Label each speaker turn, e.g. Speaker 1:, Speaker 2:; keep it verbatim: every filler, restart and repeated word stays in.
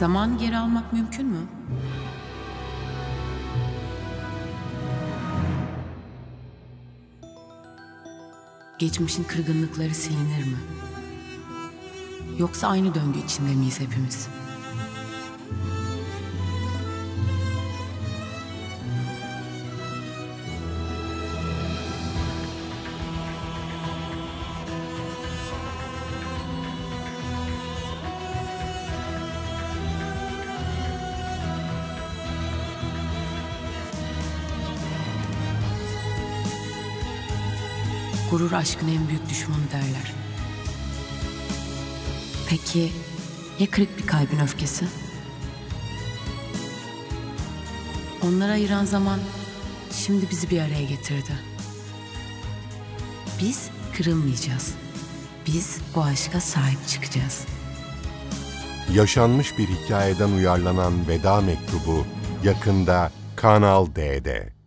Speaker 1: Zamanı geri almak mümkün mü? Geçmişin kırgınlıkları silinir mi? Yoksa aynı döngü içinde miyiz hepimiz? Gurur aşkın en büyük düşmanı derler. Peki ya kırık bir kalbin öfkesi? Onları ayıran zaman şimdi bizi bir araya getirdi. Biz kırılmayacağız. Biz bu aşka sahip çıkacağız.
Speaker 2: Yaşanmış bir hikayeden uyarlanan Veda Mektubu yakında Kanal D'de.